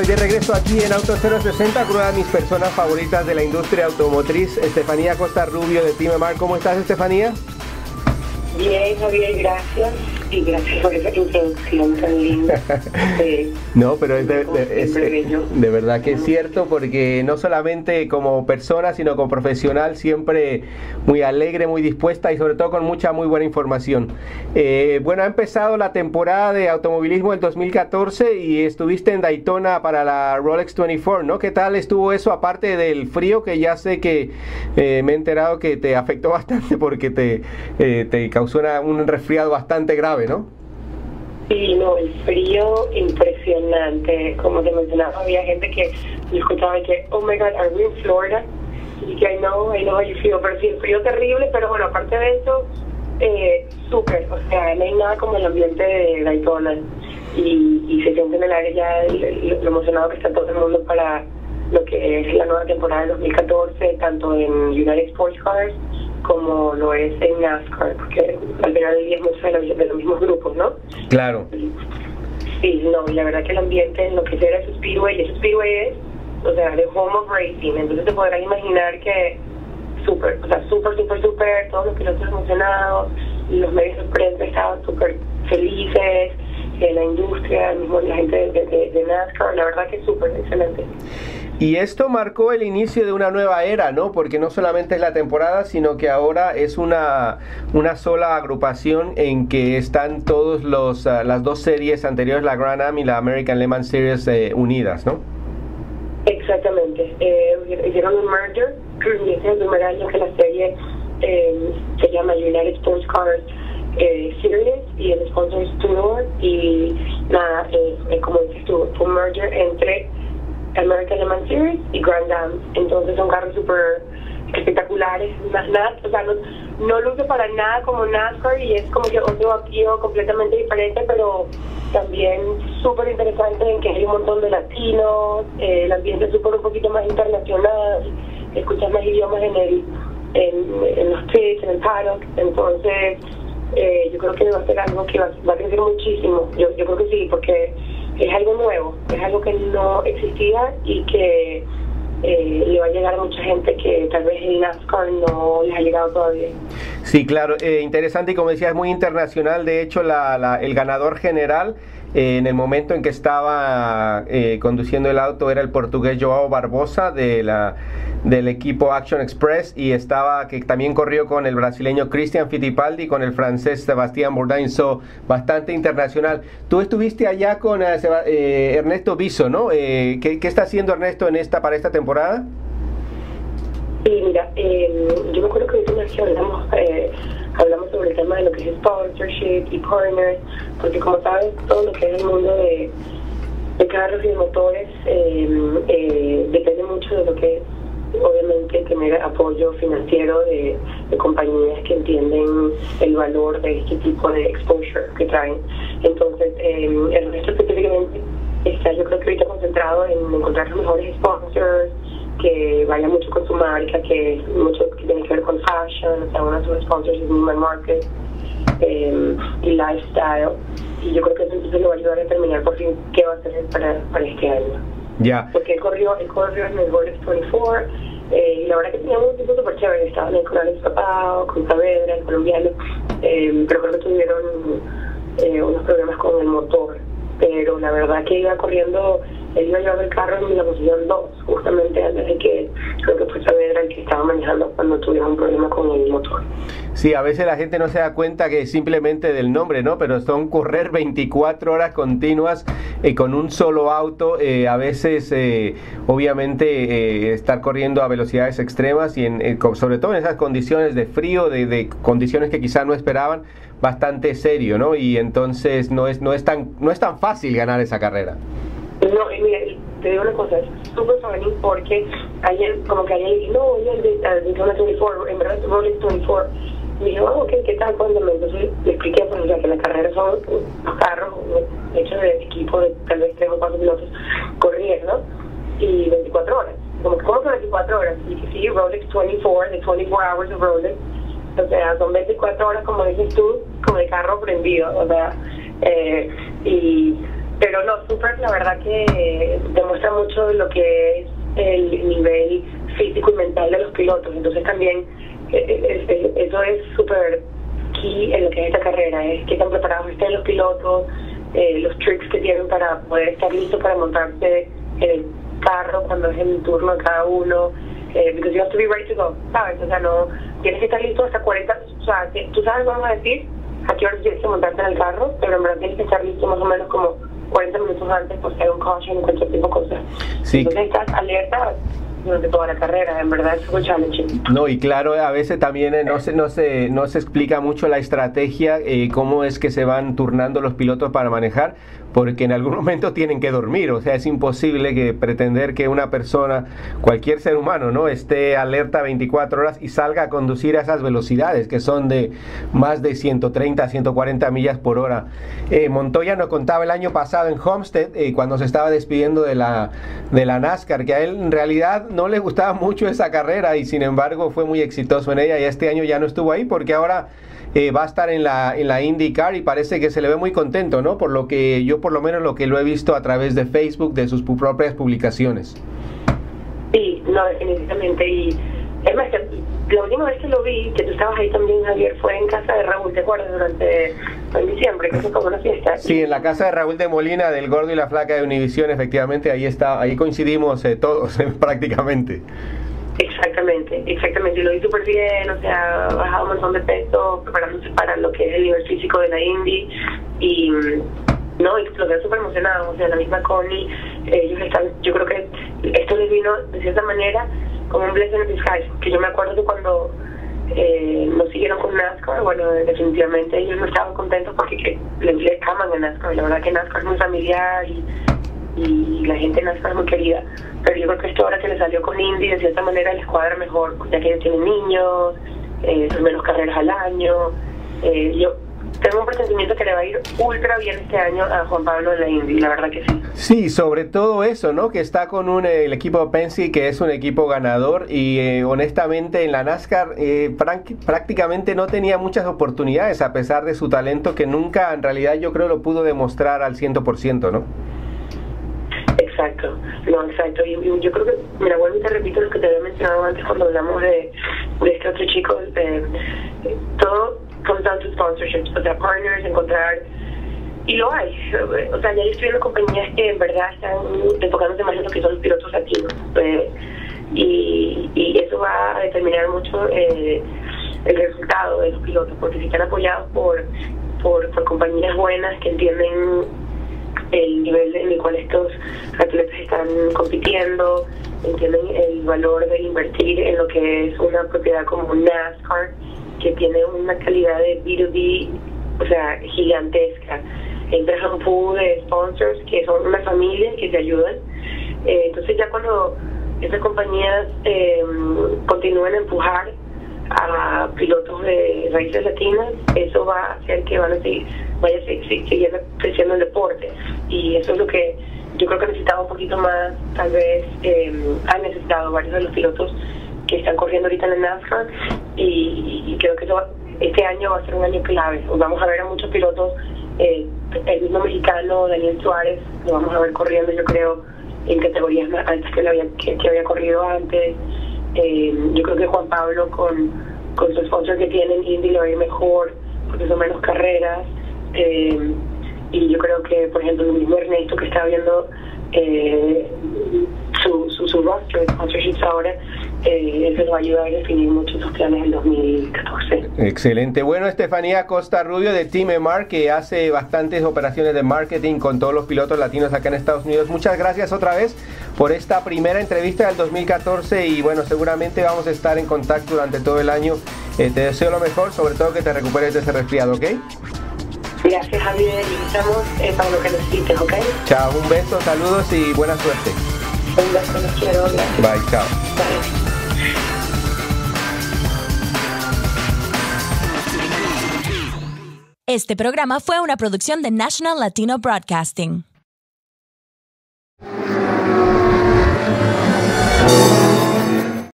de regreso aquí en Auto 060 con una de mis personas favoritas de la industria automotriz, Estefanía Costa Rubio de Team Emar. ¿Cómo estás, Estefanía? Bien, Javier, gracias. Y gracias por esa introducción tan linda. No, pero es de verdad que es cierto, porque no solamente como persona, sino como profesional, siempre muy alegre, muy dispuesta y sobre todo con mucha, muy buena información. Bueno, ha empezado la temporada de automovilismo del 2014 y estuviste en Daytona para la Rolex 24, ¿no? ¿Qué tal estuvo eso, aparte del frío, que ya sé que me he enterado que te afectó bastante porque te causó un resfriado bastante grave, ¿no? Sí, no, el frío impresionante. Como te mencionaba, había gente que yo escuchaba que, oh my God, are we in Florida? Y que I know how you feel. Pero sí, el frío terrible, pero bueno, aparte de eso, súper. O sea, no hay nada como el ambiente de Daytona. Y se siente en el aire ya lo emocionado que está todo el mundo para lo que es la nueva temporada de 2014, tanto en United Sports Cars como lo es en NASCAR, porque al final del día es mucho de los mismos grupos, ¿no? Claro. Sí, no, y la verdad que el ambiente en lo que era ese Speedway, y ese Speedway es, o sea, the home of racing, entonces te podrás imaginar que súper, o sea, súper, todos los pilotos emocionados, los medios de prensa estaban súper felices, la industria, mismo la gente de NASCAR, la verdad que es súper excelente. Y esto marcó el inicio de una nueva era, ¿no? Porque no solamente es la temporada, sino que ahora es una sola agrupación en que están todos las dos series anteriores, la Grand Am y la American Le Mans Series, unidas, ¿no? Exactamente. Hicieron un merger, y este es el primer año que la serie se llama United Sports Cars Series, y el sponsor es Tudor, y nada, como dices tú, fue un merger entre American Le Mans Series y Grand Am. Entonces son carros súper espectaculares, nada, o sea, no luce para nada como NASCAR, y es como que otro vacío completamente diferente, pero también súper interesante en que hay un montón de latinos, el ambiente es súper un poquito más internacional, escuchas más idiomas en los pits, en el paddock. Entonces yo creo que va a ser algo que va a crecer muchísimo. Yo creo que sí, porque es algo nuevo, es algo que no existía y que le va a llegar a mucha gente que tal vez el NASCAR no les ha llegado todavía. Sí, claro, interesante, y como decía, es muy internacional. De hecho, el ganador general en el momento en que estaba conduciendo el auto era el portugués João Barbosa del equipo Action Express, y que también corrió con el brasileño Christian Fittipaldi y con el francés Sébastien Bourdin, bastante internacional. Tú estuviste allá con Ernesto Viso, ¿no? ¿Qué está haciendo Ernesto para esta temporada? Sí, mira, yo me acuerdo que hoy hablamos sobre el tema de lo que es sponsorship y partners, porque como sabes, todo lo que es el mundo de carros y de motores depende mucho de lo que es, obviamente, tener apoyo financiero de compañías que entienden el valor de este tipo de exposure que traen. Entonces, Ernesto específicamente está, yo creo que ahorita concentrado en encontrar los mejores sponsors, que vaya mucho con su marca, que mucho que tiene que ver con fashion, o sea, uno de sus sponsors es Neiman Marcus, y lifestyle, y yo creo que eso entonces le va a ayudar a determinar por fin qué va a hacer para este año. Ya. Porque él corrió en el Rolex 24, y la verdad que teníamos un tipo súper chévere, estaban con Alex Papao, con Saavedra, el colombiano, pero creo que tuvieron unos problemas con el motor, pero la verdad que iba corriendo, él iba llevando el carro en la posición 2, justamente antes de que, creo que fue Saavedra el que estaba manejando cuando tuvieron un problema con el motor. Sí, a veces la gente no se da cuenta que simplemente del nombre, ¿no? Pero son correr 24 horas continuas con un solo auto, a veces obviamente estar corriendo a velocidades extremas y sobre todo en esas condiciones de frío, de condiciones que quizás no esperaban, bastante serio, ¿no? Y entonces no es tan fácil ganar esa carrera. No, mira, te digo una cosa, es súper fácil, porque ayer no, el de 24, en verdad es Rolex 24. Y dije, ok, ¿qué tal? Cuéntame. Entonces le expliqué, pues, que la carrera son los carros hechos de equipo de tal vez 3 o 4 pilotos corriendo, y 24 horas. Como que, ¿cómo son 24 horas? Y dije, sí, Rolex 24, the 24 hours of Rolex. O sea, son 24 horas, como dices tú, como de carro prendido. O sea, y Pero no, súper, la verdad que demuestra mucho lo que es el nivel físico y mental de los pilotos. Entonces también eso es súper key en lo que es esta carrera, es qué tan preparados estén los pilotos, los tricks que tienen para poder estar listos para montarse en el carro cuando es el turno de cada uno, because you have to be ready to go, ¿sabes? O sea, no tienes que estar listo hasta 40, o sea, tú sabes, vamos a decir, a qué hora tienes que montarte en el carro, pero en verdad tienes que estar listo más o menos como 40 minutos antes, pues hay un caution y cualquier tipo de cosas. Sí. Entonces estás alerta durante toda la carrera, en verdad es muy challenging. No, y claro, a veces también no se explica mucho la estrategia, cómo es que se van turnando los pilotos para manejar, porque en algún momento tienen que dormir, o sea, es imposible que pretender que una persona, cualquier ser humano, ¿no?, esté alerta 24 horas y salga a conducir a esas velocidades, que son de más de 130, 140 millas por hora. Montoya nos contaba el año pasado en Homestead, cuando se estaba despidiendo de la NASCAR, que a él en realidad no le gustaba mucho esa carrera y sin embargo fue muy exitoso en ella, y este año ya no estuvo ahí porque ahora va a estar en la IndyCar y parece que se le ve muy contento, ¿no? Por lo que yo, por lo menos lo que lo he visto a través de Facebook, de sus propias publicaciones. Sí, no, definitivamente. Y es más, la última vez que lo vi, que tú estabas ahí también, Javier, fue en casa de Raúl, ¿te acuerdas? En diciembre, que fue como una fiesta. Sí, en la casa de Raúl de Molina, del Gordo y la Flaca de Univisión, efectivamente, ahí coincidimos todos prácticamente. Exactamente, y lo vi súper bien, o sea, ha bajado un montón de peso, preparándose para lo que es el nivel físico de la Indy, y no, y los veo súper emocionados, o sea, la misma Connie, ellos están, yo creo que esto les vino de cierta manera como un blessing in disguise, que yo me acuerdo que cuando nos siguieron con NASCAR, bueno, definitivamente ellos no estaban contentos porque les aman a NASCAR, la verdad que NASCAR es muy familiar y la gente de NASCAR es muy querida, pero yo creo que esto ahora que les salió con Indy de cierta manera les cuadra mejor, ya que ellos tienen niños, son menos carreras al año. Yo tengo un presentimiento que le va a ir ultra bien este año a Juan Pablo en la Indy, la verdad que sí. Sí, sobre todo eso, ¿no? Que está con el equipo Penske, que es un equipo ganador, y honestamente en la NASCAR prácticamente no tenía muchas oportunidades a pesar de su talento, que nunca en realidad yo creo lo pudo demostrar al 100%, ¿no? Exacto, y yo creo que, mira, vuelvo y te repito lo que te había mencionado antes cuando hablamos de este otro chico, todo comes down to sponsorships, o sea, partners, encontrar, y lo hay, o sea, ya yo estoy viendo compañías que en verdad están enfocándose más en lo que son los pilotos latinos, y eso va a determinar mucho el resultado de los pilotos, porque si están apoyados por compañías buenas que entienden el nivel en el cual estos atletas están compitiendo, entienden el valor de invertir en lo que es una propiedad como NASCAR, que tiene una calidad de B2B, o sea, gigantesca. Entra un pool de sponsors que son una familia que te ayudan. Entonces ya cuando estas compañías continúen a empujar a pilotos de raíces latinas, eso va a hacer que vaya a seguir creciendo el deporte, y eso es lo que yo creo que necesitaba un poquito más, tal vez han necesitado varios de los pilotos que están corriendo ahorita en la NASCAR, y creo que este año va a ser un año clave. Vamos a ver a muchos pilotos, el mismo mexicano Daniel Suárez lo vamos a ver corriendo, yo creo, en categorías más altas que había corrido antes. Yo creo que Juan Pablo con su sponsor que tienen Indy le va a ir mejor porque son menos carreras, y yo creo que, por ejemplo, el mismo Ernesto que está viendo su roster de sponsorships ahora, eso le va a ayudar a definir muchos sus planes en 2014. Excelente. Bueno, Estefanía Costa Rubio de Team Emar, que hace bastantes operaciones de marketing con todos los pilotos latinos acá en Estados Unidos. Muchas gracias otra vez por esta primera entrevista del 2014, y bueno, seguramente vamos a estar en contacto durante todo el año. Te deseo lo mejor, sobre todo que te recuperes de ese resfriado, ¿ok? Gracias, Javier, y estamos para lo que necesites, ¿ok? Chao, un beso, saludos y buena suerte. Un beso, los quiero, gracias. Bye, chao. Bye. Este programa fue una producción de National Latino Broadcasting.